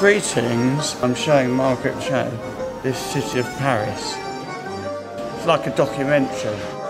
Greetings, I'm showing Margaret Cho this city of Paris. It's like a documentary.